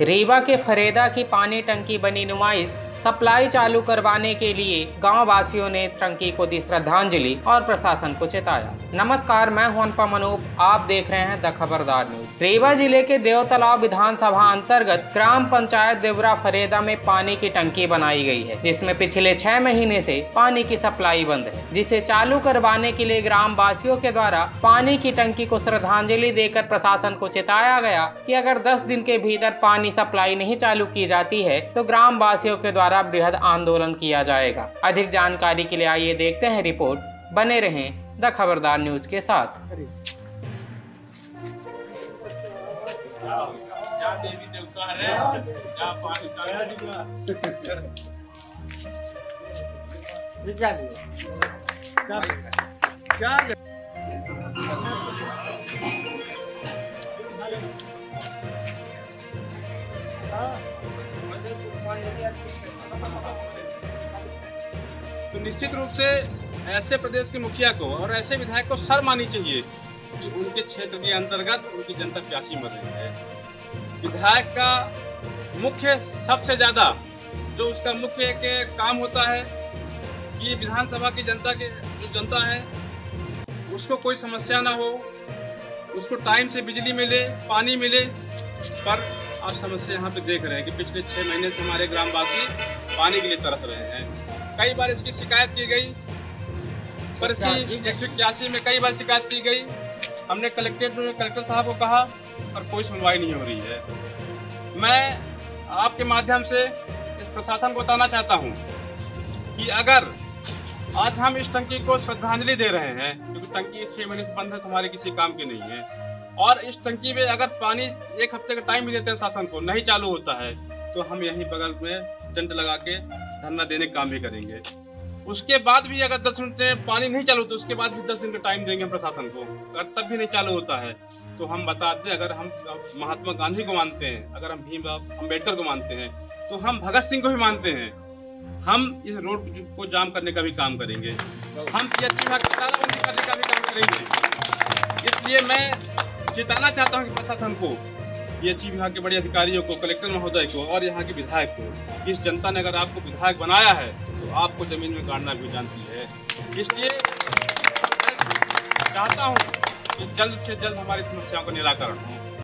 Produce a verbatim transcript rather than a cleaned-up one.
रीवा के फरेदा की पानी टंकी बनी नुमाइश सप्लाई चालू करवाने के लिए गांव वासियों ने टंकी को दी श्रद्धांजलि और प्रशासन को चेताया। नमस्कार, मैं हूं अनुपम अनूप, आप देख रहे हैं द खबरदार न्यूज। रीवा जिले के देवतालाब विधानसभा अंतर्गत ग्राम पंचायत देवरा फरेदा में पानी की टंकी बनाई गई है, जिसमें पिछले छह महीने से पानी की सप्लाई बंद है, जिसे चालू करवाने के लिए ग्राम वासियों के द्वारा पानी की टंकी को श्रद्धांजलि देकर प्रशासन को चेताया गया कि अगर दस दिन के भीतर पानी सप्लाई नहीं चालू की जाती है तो ग्राम वासियों के द्वारा बृहद आंदोलन किया जाएगा। अधिक जानकारी के लिए आइए देखते हैं रिपोर्ट। बने रहें द खबरदार न्यूज के साथ। तो निश्चित रूप से ऐसे प्रदेश के मुखिया को और ऐसे विधायक को शर्म आनी चाहिए कि उनके क्षेत्र के अंतर्गत उनकी जनता प्यासी मर रही है। विधायक का मुख्य सबसे ज़्यादा जो उसका मुख्य एक काम होता है कि विधानसभा की जनता के जो जनता है उसको कोई समस्या ना हो, उसको टाइम से बिजली मिले, पानी मिले। पर आप समस्या यहाँ पे देख रहे हैं कि पिछले छः महीने से हमारे ग्रामवासी पानी के लिए तरस रहे हैं। कई बार इसकी शिकायत की गई, पर इसकी एक सौ इक्यासी में कई बार शिकायत की गई। हमने कलेक्ट्रेट में कलेक्टर साहब को कहा पर कोई सुनवाई नहीं हो रही है। मैं आपके माध्यम से इस प्रशासन को बताना चाहता हूँ कि अगर आज हम इस टंकी को श्रद्धांजलि दे रहे हैं, क्योंकि टंकी छः महीने से बंद है तो हमारे किसी काम की नहीं है, और इस टंकी में अगर पानी एक हफ्ते का टाइम भी देते हैं शासन को, नहीं चालू होता है तो हम यहीं बगल में टेंट लगा के धरना देने का काम भी करेंगे। उसके बाद भी अगर दस मिनट में पानी नहीं चालू तो उसके बाद भी दस दिन का टाइम देंगे हम प्रशासन को। अगर तब भी नहीं चालू होता है तो हम बता दें, अगर हम महात्मा गांधी को मानते हैं, अगर हम भीमराव अम्बेडकर को मानते हैं, तो हम भगत सिंह को भी मानते हैं। हम इस रोड को जाम करने का भी काम करेंगे, हम पीएचई विभाग को ताला बंदी करने का भी काम करेंगे। इसलिए मैं चेताना चाहता हूँ कि प्रशासन को, पीएचई विभाग के बड़े अधिकारियों को, कलेक्टर महोदय को और यहाँ के विधायक को, इस जनता ने अगर आपको विधायक बनाया है तो आपको जमीन में गाड़ना भी जानती है। इसलिए मैं चाहता हूँ कि जल्द से जल्द हमारी समस्याओं का निराकरण हो।